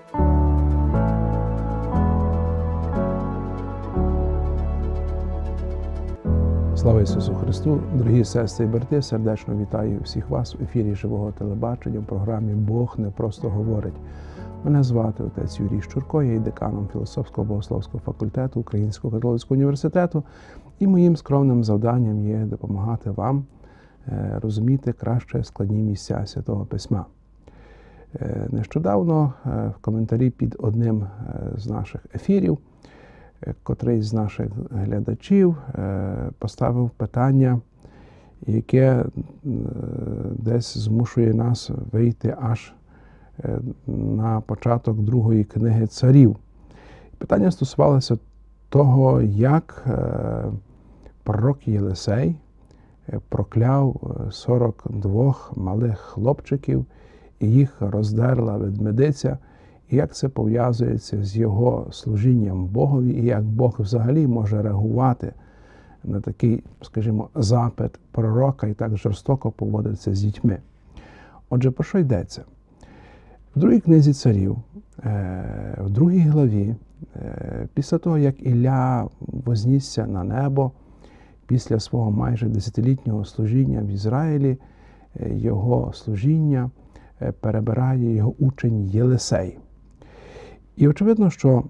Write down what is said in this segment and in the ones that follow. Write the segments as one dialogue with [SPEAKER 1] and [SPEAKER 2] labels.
[SPEAKER 1] Слава Ісусу Христу! Дорогі сестри і брати, сердечно вітаю всіх вас в ефірі Живого телебачення в програмі «Бог не просто говорить». Мене звати отець Юрій Щурко, я є деканом філософського богословського факультету Українського католицького університету, і моїм скромним завданням є допомагати вам розуміти краще складні місця Святого Письма. Нещодавно в коментарі під одним з наших ефірів котрий з наших глядачів поставив питання, яке десь змушує нас вийти аж на початок другої книги Царів. Питання стосувалося того, як пророк Єлисей прокляв 42 малих хлопчиків, і їх роздерла ведмедиця, і як це пов'язується з його служінням Богові, і як Бог взагалі може реагувати на такий, скажімо, запит пророка і так жорстоко поводиться з дітьми. Отже, про що йдеться? В другій книзі Царів, в другій главі, після того, як Ілля вознісся на небо, після свого майже 10-літнього служіння в Ізраїлі, його служіння перебирає його учень Єлисей. І очевидно, що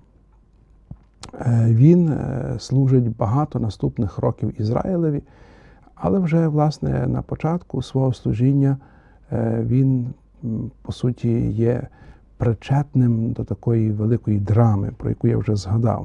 [SPEAKER 1] він служить багато наступних років Ізраїлеві, але вже, власне, на початку свого служіння він, по суті, є причетним до такої великої драми, про яку я вже згадав.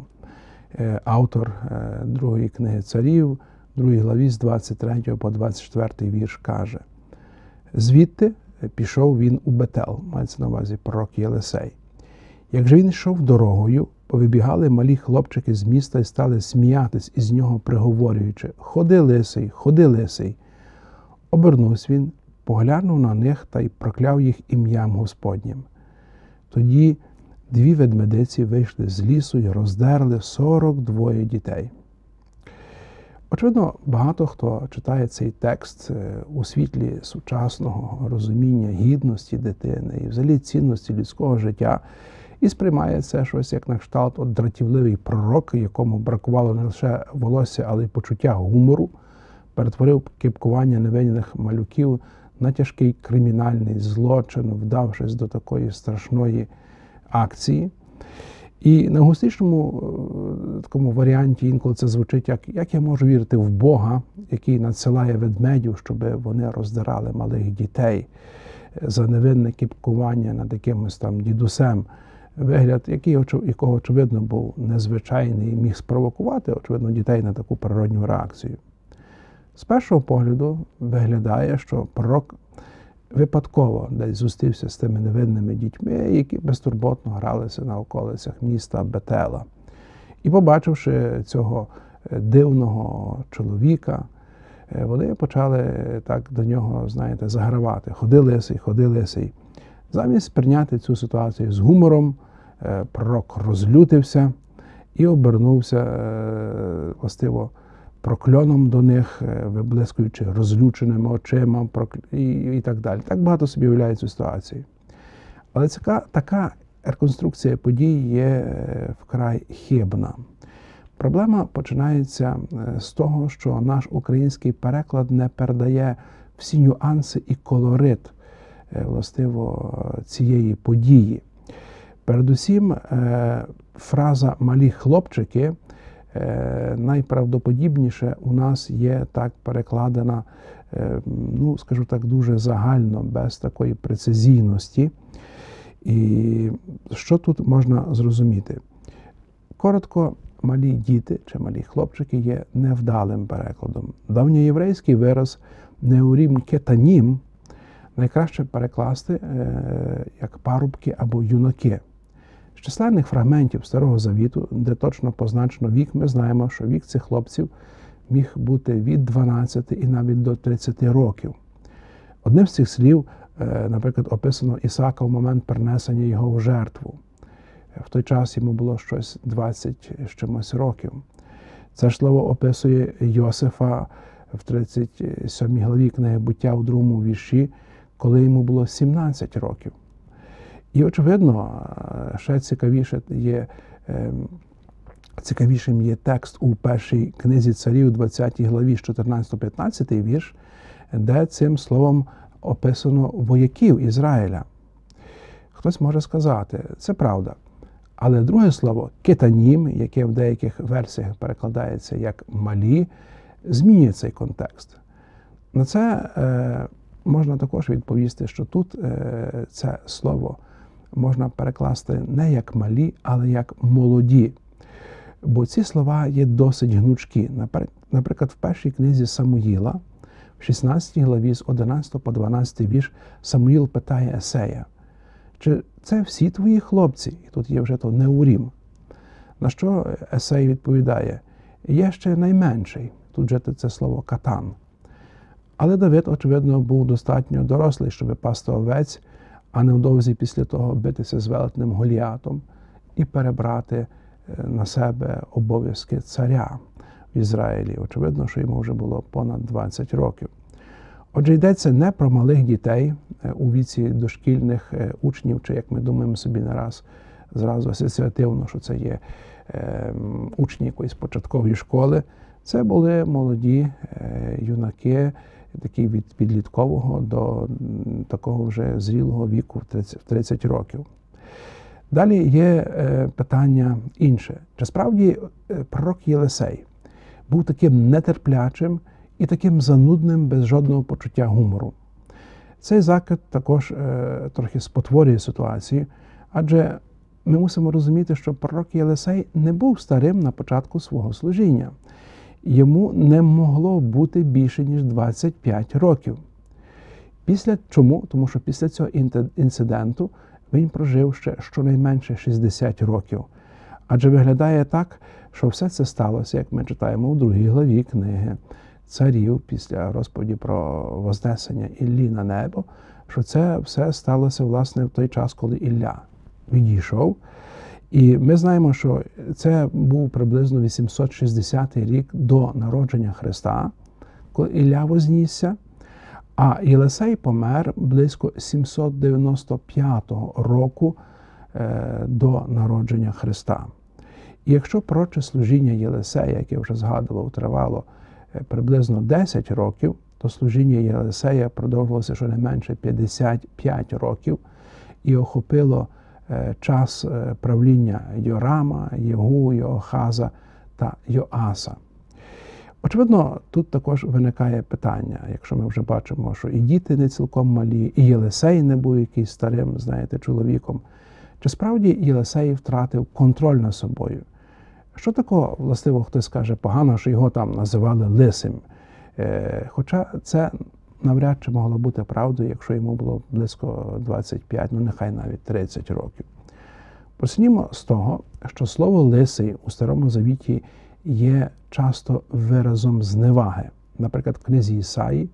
[SPEAKER 1] Автор другої книги Царів, другій главі з 23 по 24 вірш каже: «Звідти пішов він у Бетел», мається на увазі пророк Єлисей. «Як же він йшов дорогою, повибігали малі хлопчики з міста і стали сміятись із нього, приговорюючи: "Ходи, лисий, ходи, лисий". Обернувся він, поглянув на них та й прокляв їх ім'ям Господнім. Тоді 2 ведмедиці вийшли з лісу і роздерли 42 дітей». Очевидно, багато хто читає цей текст у світлі сучасного розуміння гідності дитини і взагалі цінності людського життя і сприймає це щось як на кшталт от дратівливий пророк, якому бракувало не лише волосся, але й почуття гумору, перетворив кепкування невинних малюків на тяжкий кримінальний злочин, вдавшись до такої страшної акції. І на густичному такому варіанті інколи це звучить як я можу вірити в Бога, який надсилає ведмедів, щоб вони роздирали малих дітей за невинне кіпкування над якимось там дідусем. Вигляд, якого, очевидно, був незвичайний і міг спровокувати, очевидно, дітей на таку природню реакцію. З першого погляду виглядає, що пророк випадково десь зустрівся з тими невинними дітьми, які безтурботно гралися на околицях міста Бетела. І, побачивши цього дивного чоловіка, вони почали так до нього, знаєте, загравати: «Ходи, лисий, ходи, лисий». Замість прийняти цю ситуацію з гумором, пророк розлютився і обернувся, властиво, прокльоном до них, виблискуючи розлюченими очима і так далі. Так багато собі уявляє цю ситуацію. Але така реконструкція подій є вкрай хибна. Проблема починається з того, що наш український переклад не передає всі нюанси і колорит, властиво, цієї події. Передусім, фраза «малі хлопчики» найправдоподібніше у нас є так перекладена, ну, скажу так, дуже загально, без такої прецизійності. І що тут можна зрозуміти? Коротко, малі діти чи малі хлопчики є невдалим перекладом. Давньоєврейський вираз «неурім кетанім» найкраще перекласти як «парубки» або «юнаки». З численних фрагментів Старого Завіту, де точно позначено вік, ми знаємо, що вік цих хлопців міг бути від 12 і навіть до 30 років. Одним з цих слів, наприклад, описано Ісаака в момент принесення його в жертву. В той час йому було щось 20 з чимось років. Це ж слово описує Йосифа в 37 главі книги «Буття» у 2 вірші, коли йому було 17 років. І, очевидно, ще цікавішим є текст у першій книзі царів, 20 главі, 14-15 вірш, де цим словом описано вояків Ізраїля. Хтось може сказати, це правда. Але друге слово «кетанім», яке в деяких версіях перекладається як «малі», змінює цей контекст. На це можна також відповісти, що тут це слово можна перекласти не як «малі», але як «молоді». Бо ці слова є досить гнучкі. Наприклад, в першій книзі Самуїла, в 16 главі з 11 по 12 вірш, Самуїл питає Есея: «Чи це всі твої хлопці?» І тут є вже то «неурім». На що Есей відповідає: «Є ще найменший». Тут же це слово «катан». Але Давид, очевидно, був достатньо дорослий, щоб пасти овець, а невдовзі після того битися з велетним Голіатом і перебрати на себе обов'язки царя в Ізраїлі. Очевидно, що йому вже було понад 20 років. Отже, йдеться не про малих дітей у віці дошкільних учнів, чи, як ми думаємо собі нараз, зразу асоціативно, що це є учні якоїсь початкової школи. Це були молоді юнаки, такі від підліткового до такого вже зрілого віку в 30 років. Далі є питання інше. Чи справді пророк Єлисей був таким нетерплячим і таким занудним, без жодного почуття гумору? Цей закид також трохи спотворює ситуацію, адже ми мусимо розуміти, що пророк Єлисей не був старим на початку свого служіння. Йому не могло бути більше, ніж 25 років. Чому? Тому що після цього інциденту він прожив ще щонайменше 60 років. Адже виглядає так, що все це сталося, як ми читаємо у 2 главі книги Царів, після розповіді про вознесення Іллі на небо, що це все сталося, власне, в той час, коли Ілля відійшов. І ми знаємо, що це був приблизно 860 рік до народження Христа, коли Ілля вознісся, а Єлисей помер близько 795 року до народження Христа. І якщо пророче служіння Єлисея, яке вже згадував, тривало приблизно 10 років, то служіння Єлисея продовжувалося щонайменше 55 років і охопило час правління Йорама, Єгу, Йоахаза та Йоаса. Очевидно, тут також виникає питання, якщо ми вже бачимо, що і діти не цілком малі, і Єлисей не був якийсь старим, чоловіком. Чи справді Єлисей втратив контроль над собою? Що такого, властиво, хтось скаже погано, що його там називали лисим? Хоча це навряд чи могло бути правдою, якщо йому було близько 25, нехай навіть 30 років. Почнімо з того, що слово «лисий» у Старому Завіті є часто виразом зневаги. Наприклад, в книзі Ісаї,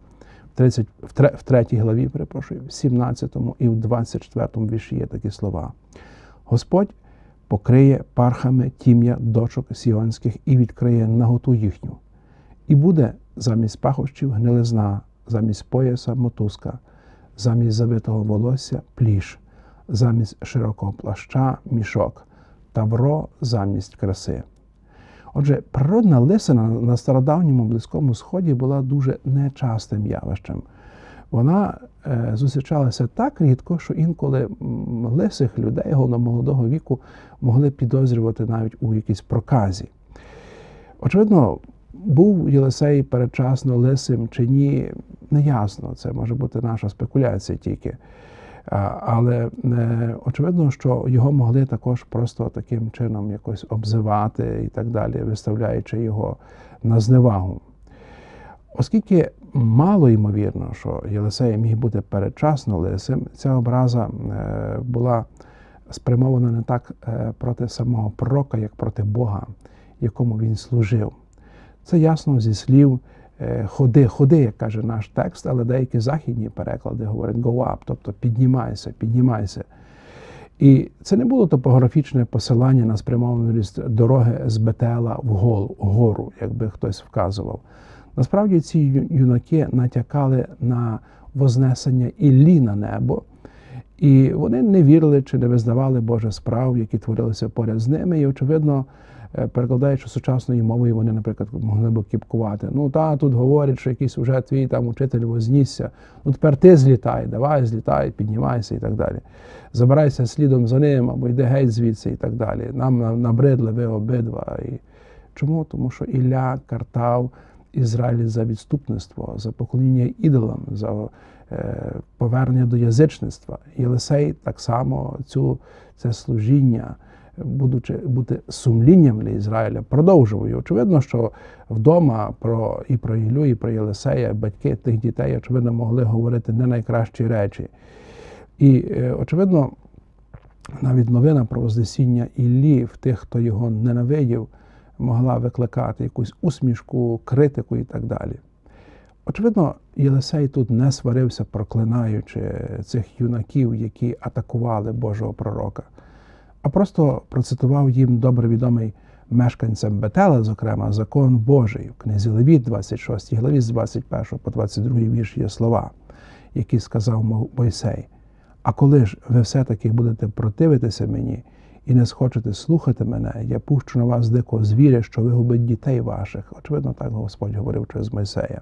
[SPEAKER 1] в 3 главі, в 17 і в 24 вірші є такі слова. «Господь покриє пархами тім'я дочок сіонських і відкриє наготу їхню. І буде замість пахощів гнилизна, замість пояса мотузка, замість завитого волосся пліш, замість широкого плаща мішок, тавро замість краси». Отже, природна лисина на стародавньому Близькому Сході була дуже нечастим явищем. Вона зустрічалася так рідко, що інколи лисих людей молодого віку могли підозрювати навіть у якійсь проказі. Очевидно, був Єлисей передчасно лисим чи ні, неясно, це може бути наша спекуляція тільки. Але очевидно, що його могли також просто таким чином якось обзивати і так далі, виставляючи його на зневагу. Оскільки мало ймовірно, що Єлисей міг бути передчасно лисим, ця образа була спрямована не так проти самого пророка, як проти Бога, якому він служив. Це ясно зі слів ходи, як каже наш текст, але деякі західні переклади говорять go up, тобто піднімайся. І це не було топографічне посилання на спрямованість дороги з Бетела вгору, якби хтось вказував. Насправді ці юнаки натякали на вознесення Іллі на небо І вони не вірили чи не визнавали Божих справ, які творилися поряд з ними. І, очевидно, перекладаючи сучасною мовою, вони, наприклад, могли б кіпкувати. Ну, тут говорять, що якийсь уже твій там учитель вознісся. Ну, тепер ти злітай, давай, злітай, піднімайся і так далі. Забирайся слідом за ним, або йди геть звідси і так далі. Нам набридли ви обидва. І чому? Тому що Ілля картав Ізраїль за відступництво, за поклоніння ідолам, за повернення до язичництва. Єлисей так само це служіння, бути сумлінням для Ізраїля, продовжував. І очевидно, що вдома і про Іллю, і про Єлисея батьки тих дітей, очевидно, могли говорити не найкращі речі. І, очевидно, навіть новина про вознесіння Іллі в тих, хто його ненавидів, могла викликати якусь усмішку, критику і так далі. Очевидно, Єлисей тут не сварився, проклинаючи цих юнаків, які атакували Божого пророка, а просто процитував їм добре відомий мешканцям Бетела, зокрема, закон Божий. В книзі Левіт, 26 главі, з 21 по 22 вірш є слова, які сказав Мойсей. «А коли ж ви все-таки будете противитися мені і не схочете слухати мене, я пущу на вас дикого звіря, що вигубить дітей ваших». Очевидно, так Господь говорив через Мойсея.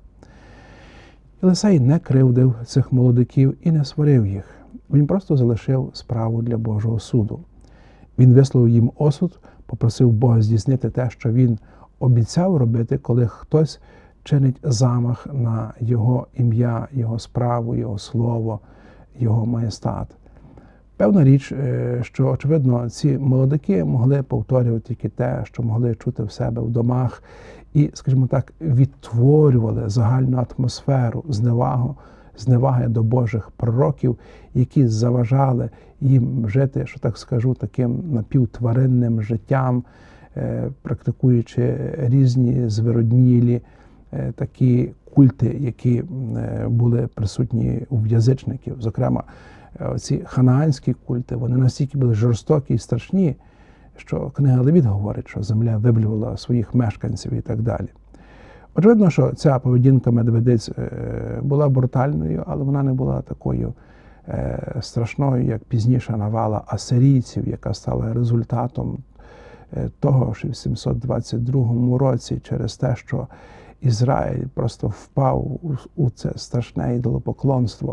[SPEAKER 1] Єлисей не кривдив цих молодиків і не сварив їх. Він просто залишив справу для Божого суду. Він висловив їм осуд, попросив Бога здійснити те, що він обіцяв робити, коли хтось чинить замах на його ім'я, його справу, його слово, його маєстат. Певна річ, що, очевидно, ці молодики могли повторювати тільки те, що могли чути в себе в домах і, скажімо так, відтворювали загальну атмосферу зневаги до Божих пророків, які заважали їм жити, що так скажу, таким напівтваринним життям, практикуючи різні звироднілі такі культи, які були присутні у язичників. Зокрема, ці ханаанські культи, вони настільки були жорстокі і страшні, що книга Левіт говорить, що земля виблювала своїх мешканців і так далі. Очевидно, що ця поведінка медведиць була брутальною, але вона не була такою страшною, як пізніша навала асирійців, яка стала результатом того, що в 722 році через те, що Ізраїль просто впав у це страшне ідолопоклонство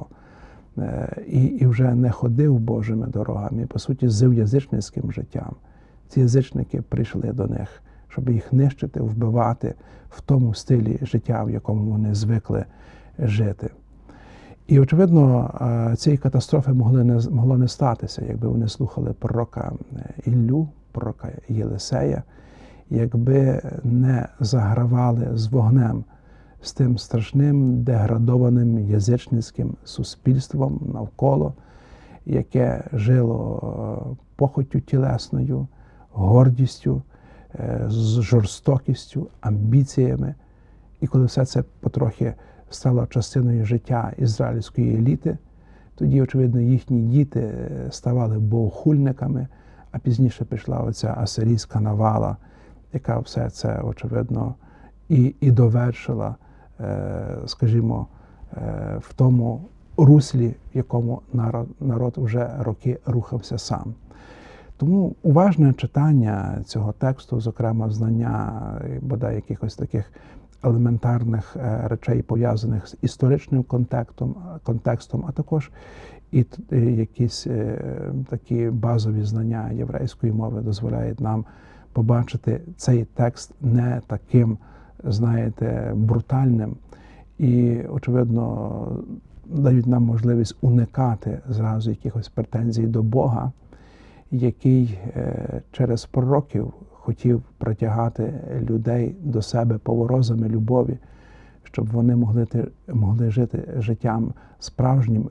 [SPEAKER 1] і вже не ходив Божими дорогами, по суті, жив язичницьким життям. Ці язичники прийшли до них, щоб їх нищити, вбивати в тому стилі життя, в якому вони звикли жити. І, очевидно, цієї катастрофи могло не статися, якби вони слухали пророка Іллю, пророка Єлисея, якби не загравали з вогнем, з тим страшним деградованим язичницьким суспільством навколо, яке жило похоттю тілесною, гордістю, з жорстокістю, амбіціями. І коли все це потрохи стало частиною життя ізраїльської еліти, тоді, очевидно, їхні діти ставали богохульниками, а пізніше прийшла оця асирійська навала, яка все це, очевидно, і довершила, скажімо, в тому руслі, в якому народ вже роки рухався сам. Тому уважне читання цього тексту, зокрема знання, бодай якихось таких елементарних речей, пов'язаних з історичним контекстом, а також і якісь такі базові знання єврейської мови дозволяють нам побачити цей текст не таким, знаєте, брутальним і, очевидно, дають нам можливість уникати зразу якихось претензій до Бога, який через пророків хотів притягати людей до себе поворозами любові, щоб вони могли жити життям справжнім,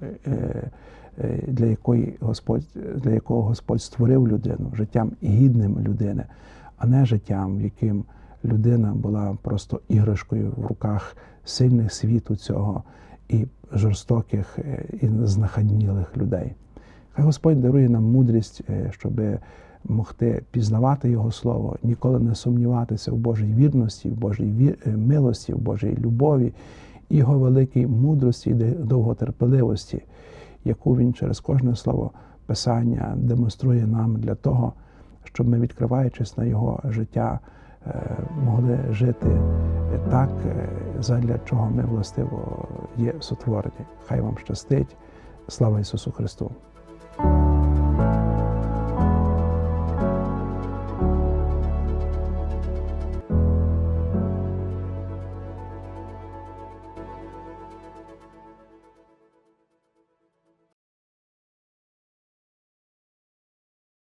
[SPEAKER 1] для якого Господь створив людину, життям гідним людини, а не життям, в яким людина була просто іграшкою в руках сильних світу цього і жорстоких, і знахабнілих людей. Хай Господь дарує нам мудрість, щоб могти пізнавати Його Слово, ніколи не сумніватися в Божій вірності, в Божій милості, в Божій любові, Його великій мудрості і довготерпеливості, яку Він через кожне слово Писання демонструє нам для того, щоб ми, відкриваючись на Його життя, могли жити так, задля чого ми, властиво, є сотворені. Хай вам щастить. Слава Ісусу Христу!